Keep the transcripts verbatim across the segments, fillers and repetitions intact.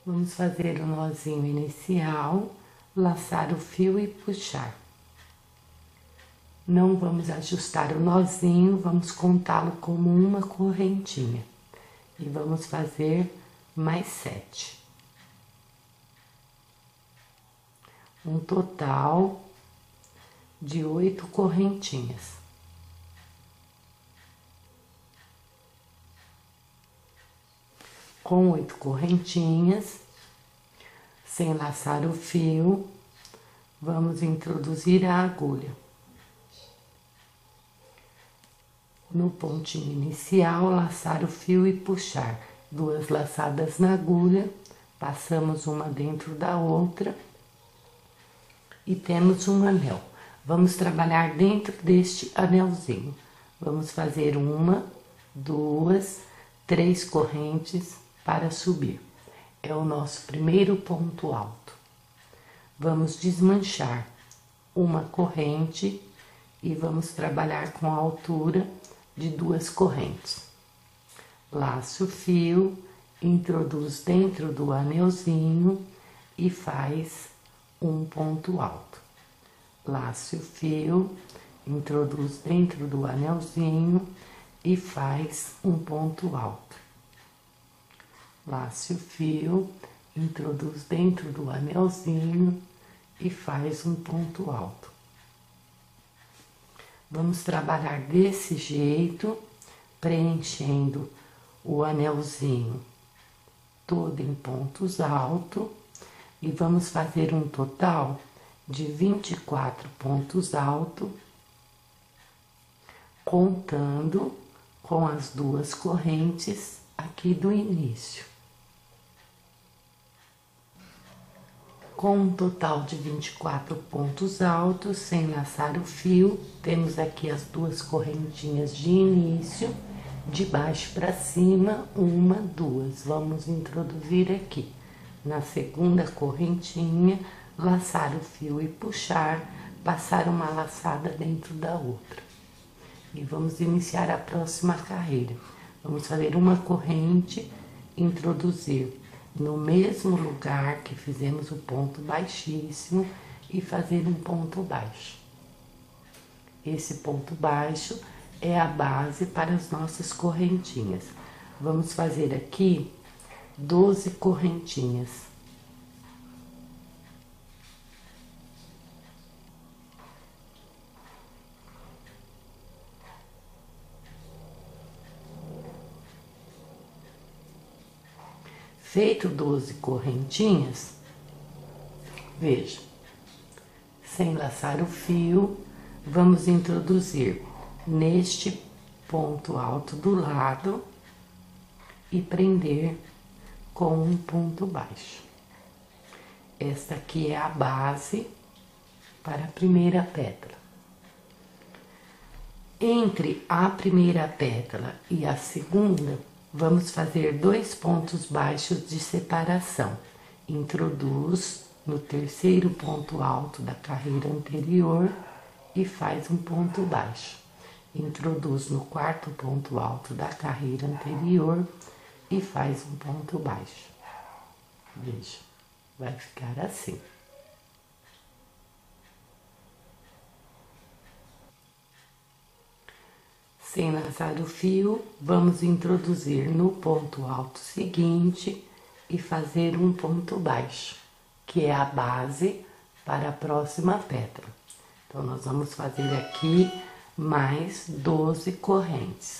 Vamos fazer o nozinho inicial, laçar o fio e puxar. Não vamos ajustar o nozinho, vamos contá-lo como uma correntinha. E vamos fazer mais sete. Um total de oito correntinhas. Com oito correntinhas, sem laçar o fio, vamos introduzir a agulha. No pontinho inicial, laçar o fio e puxar. Duas laçadas na agulha, passamos uma dentro da outra e temos um anel. Vamos trabalhar dentro deste anelzinho. Vamos fazer uma, duas, três correntes para subir. É o nosso primeiro ponto alto. Vamos desmanchar uma corrente e vamos trabalhar com a altura de duas correntes. Laça o fio, introduz dentro do anelzinho e faz um ponto alto. Laça o fio, introduz dentro do anelzinho e faz um ponto alto. Lace o fio, introduz dentro do anelzinho e faz um ponto alto. Vamos trabalhar desse jeito, preenchendo o anelzinho todo em pontos altos e vamos fazer um total de vinte e quatro pontos altos, contando com as duas correntes aqui do início. Com um total de vinte e quatro pontos altos, sem laçar o fio, temos aqui as duas correntinhas de início, de baixo para cima, uma, duas. Vamos introduzir aqui, na segunda correntinha, laçar o fio e puxar, passar uma laçada dentro da outra. E vamos iniciar a próxima carreira. Vamos fazer uma corrente, introduzir no mesmo lugar que fizemos o ponto baixíssimo e fazer um ponto baixo. Esse ponto baixo é a base para as nossas correntinhas. Vamos fazer aqui doze correntinhas. Feito doze correntinhas, veja, sem laçar o fio, vamos introduzir neste ponto alto do lado e prender com um ponto baixo. Esta aqui é a base para a primeira pétala. Entre a primeira pétala e a segunda, vamos fazer dois pontos baixos de separação. Introduz no terceiro ponto alto da carreira anterior e faz um ponto baixo. Introduz no quarto ponto alto da carreira anterior e faz um ponto baixo. Veja, vai ficar assim. Sem laçar o fio, vamos introduzir no ponto alto seguinte e fazer um ponto baixo, que é a base para a próxima pétala. Então, nós vamos fazer aqui mais doze correntes.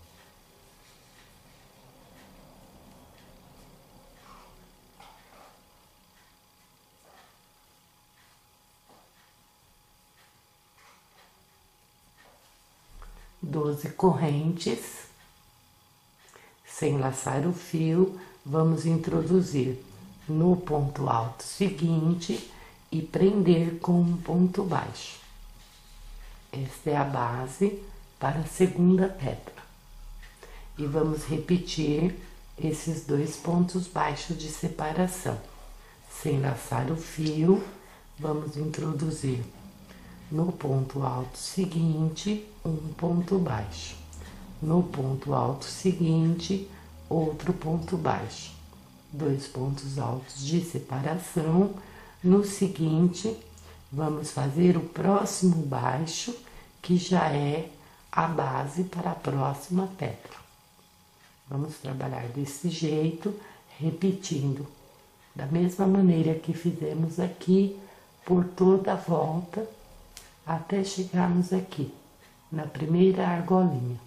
doze correntes, sem laçar o fio, vamos introduzir no ponto alto seguinte e prender com um ponto baixo. Esta é a base para a segunda pétala. E vamos repetir esses dois pontos baixos de separação. Sem laçar o fio, vamos introduzir no ponto alto seguinte, um ponto baixo. No ponto alto seguinte, outro ponto baixo. dois pontos altos de separação. No seguinte, vamos fazer o próximo baixo, que já é a base para a próxima pétala. Vamos trabalhar desse jeito, repetindo da mesma maneira que fizemos aqui, por toda a volta, até chegarmos aqui, na primeira argolinha.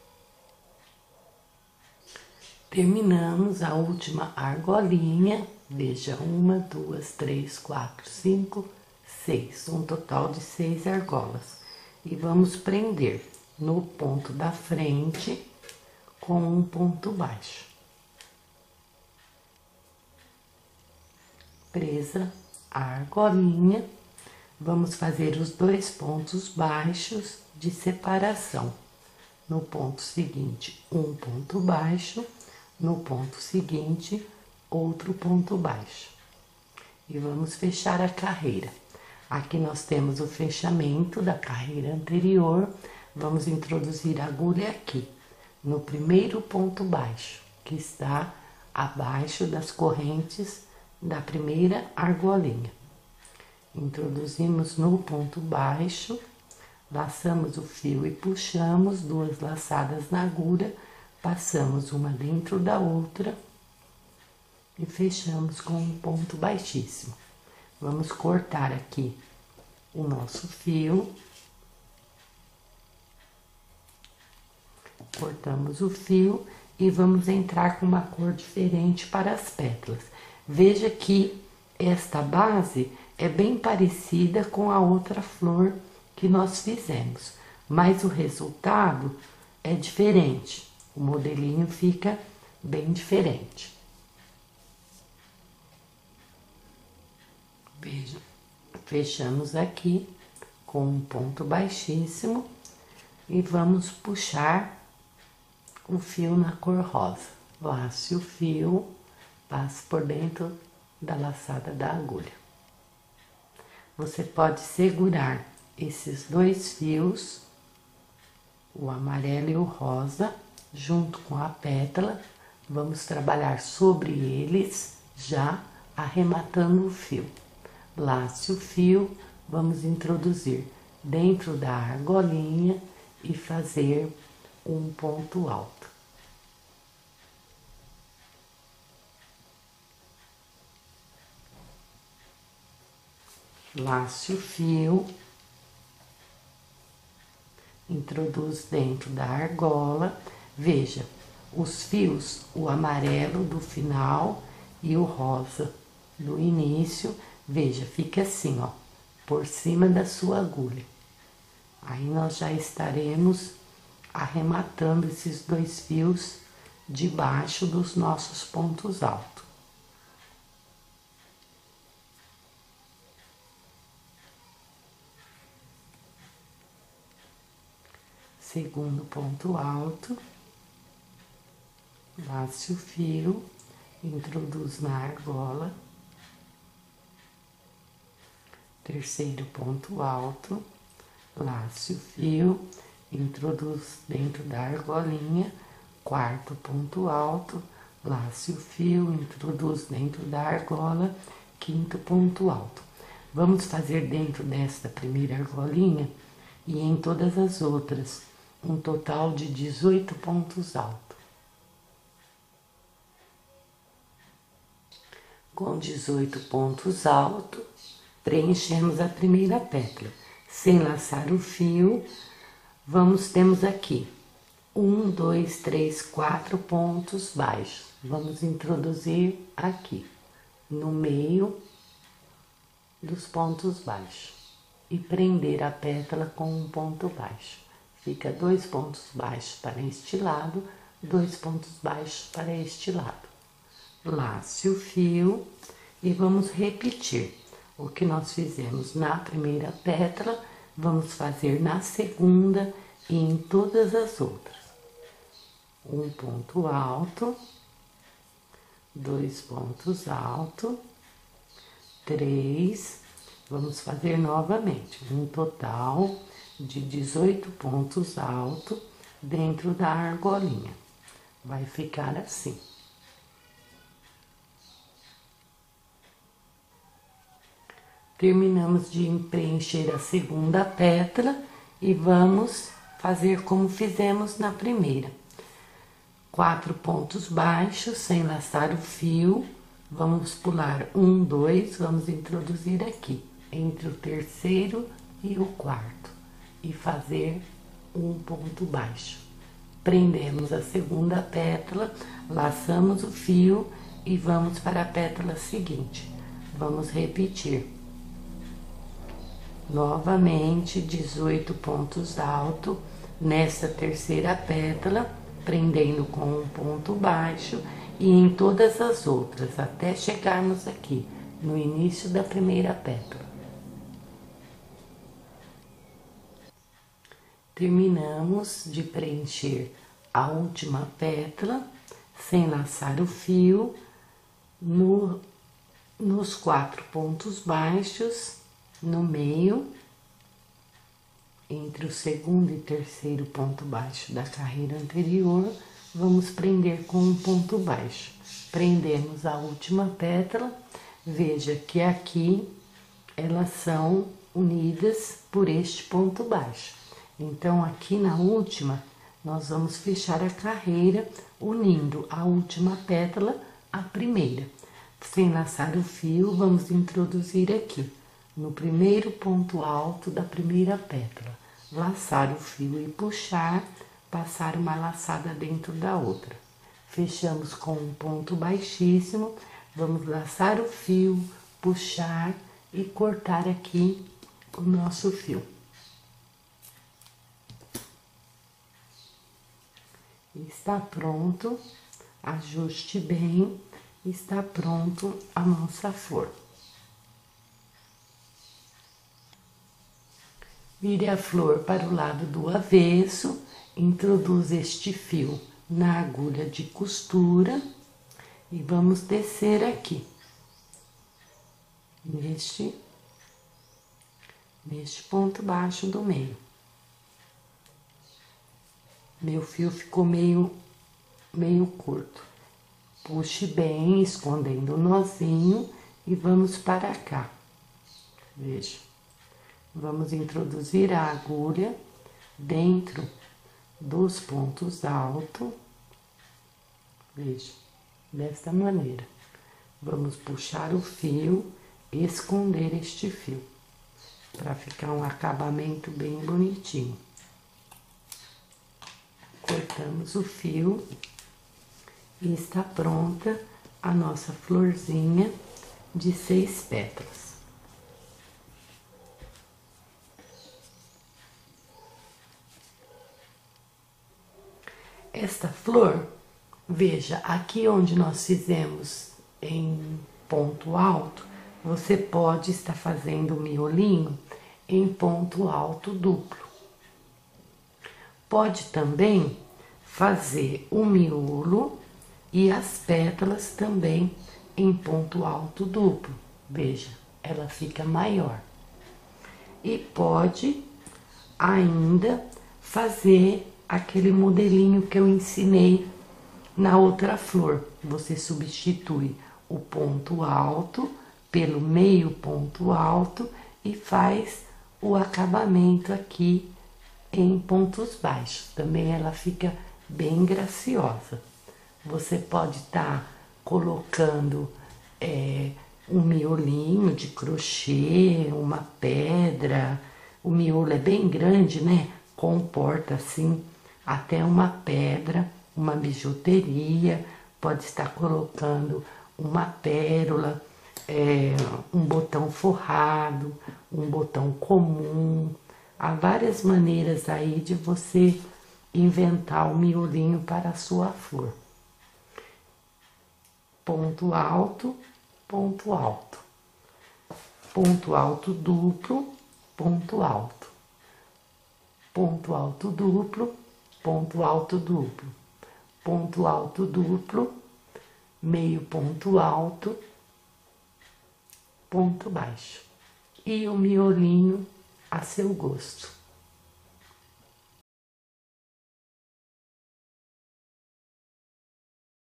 Terminamos a última argolinha, veja, uma, duas, três, quatro, cinco, seis, um total de seis argolas. E vamos prender no ponto da frente com um ponto baixo. Presa a argolinha, vamos fazer os dois pontos baixos de separação. No ponto seguinte, um ponto baixo, no ponto seguinte, outro ponto baixo. E vamos fechar a carreira. Aqui nós temos o fechamento da carreira anterior, vamos introduzir a agulha aqui, no primeiro ponto baixo, que está abaixo das correntes da primeira argolinha. Introduzimos no ponto baixo, laçamos o fio e puxamos duas laçadas na agulha, passamos uma dentro da outra e fechamos com um ponto baixíssimo. Vamos cortar aqui o nosso fio. Cortamos o fio e vamos entrar com uma cor diferente para as pétalas. Veja que esta base é bem parecida com a outra flor que nós fizemos, mas o resultado é diferente. O modelinho fica bem diferente. Veja, fechamos aqui com um ponto baixíssimo e vamos puxar o fio na cor rosa. Lace o fio, passe por dentro da laçada da agulha. Você pode segurar esses dois fios, o amarelo e o rosa, junto com a pétala. Vamos trabalhar sobre eles, já arrematando o fio. Lace o fio, vamos introduzir dentro da argolinha e fazer um ponto alto. Lace o fio, introduz dentro da argola. Veja, os fios, o amarelo do final e o rosa do início, veja, fica assim, ó, por cima da sua agulha. Aí nós já estaremos arrematando esses dois fios debaixo dos nossos pontos altos. Segundo ponto alto, lace o fio, introduz na argola. Terceiro ponto alto, lace o fio, introduz dentro da argolinha. Quarto ponto alto, lace o fio, introduz dentro da argola. Quinto ponto alto. Vamos fazer dentro desta primeira argolinha e em todas as outras um total de dezoito pontos altos. Com dezoito pontos altos, preenchemos a primeira pétala. Sem laçar o fio, vamos, temos aqui um, dois, três, quatro pontos baixos. Vamos introduzir aqui, no meio dos pontos baixos, e prender a pétala com um ponto baixo. Fica dois pontos baixos para este lado, dois pontos baixos para este lado. Lace o fio e vamos repetir o que nós fizemos na primeira pétala, vamos fazer na segunda e em todas as outras. Um ponto alto, dois pontos altos, três, vamos fazer novamente um total de dezoito pontos altos dentro da argolinha. Vai ficar assim. Terminamos de preencher a segunda pétala e vamos fazer como fizemos na primeira. Quatro pontos baixos, sem laçar o fio, vamos pular um, dois, vamos introduzir aqui, entre o terceiro e o quarto, e fazer um ponto baixo. Prendemos a segunda pétala, laçamos o fio e vamos para a pétala seguinte. Vamos repetir. Novamente, dezoito pontos altos nessa terceira pétala, prendendo com um ponto baixo e em todas as outras, até chegarmos aqui, no início da primeira pétala. Terminamos de preencher a última pétala, sem laçar o fio, no, nos quatro pontos baixos, no meio, entre o segundo e terceiro ponto baixo da carreira anterior, vamos prender com um ponto baixo. Prendemos a última pétala, veja que aqui elas são unidas por este ponto baixo. Então, aqui na última, nós vamos fechar a carreira unindo a última pétala à primeira. Sem laçar o fio, vamos introduzir aqui, no primeiro ponto alto da primeira pétala. Laçar o fio e puxar, passar uma laçada dentro da outra. Fechamos com um ponto baixíssimo, vamos laçar o fio, puxar e cortar aqui o nosso fio. Está pronto, ajuste bem, está pronto a nossa flor. Vire a flor para o lado do avesso, introduz este fio na agulha de costura e vamos descer aqui, neste, neste ponto baixo do meio. Meu fio ficou meio, meio curto. Puxe bem, escondendo o nozinho e vamos para cá. Veja. Vamos introduzir a agulha dentro dos pontos altos. Veja, desta maneira. Vamos puxar o fio e esconder este fio, para ficar um acabamento bem bonitinho. Cortamos o fio e está pronta a nossa florzinha de seis pétalas. Esta flor, veja, aqui onde nós fizemos em ponto alto, você pode estar fazendo o miolinho em ponto alto duplo. Pode também fazer o miolo e as pétalas também em ponto alto duplo. Veja, ela fica maior. E pode ainda fazer aquele modelinho que eu ensinei na outra flor. Você substitui o ponto alto pelo meio ponto alto e faz o acabamento aqui em pontos baixos. Também ela fica bem graciosa. Você pode estar tá colocando é, um miolinho de crochê, uma pedra. O miolo é bem grande, né? Comporta assim até uma pedra, uma bijuteria. Pode estar colocando uma pérola, é, um botão forrado, um botão comum. Há várias maneiras aí de você inventar o miolinho para a sua flor. Ponto alto, ponto alto. Ponto alto duplo, ponto alto. Ponto alto duplo, ponto alto duplo. Ponto alto duplo, meio ponto alto, ponto baixo. E o miolinho a seu gosto.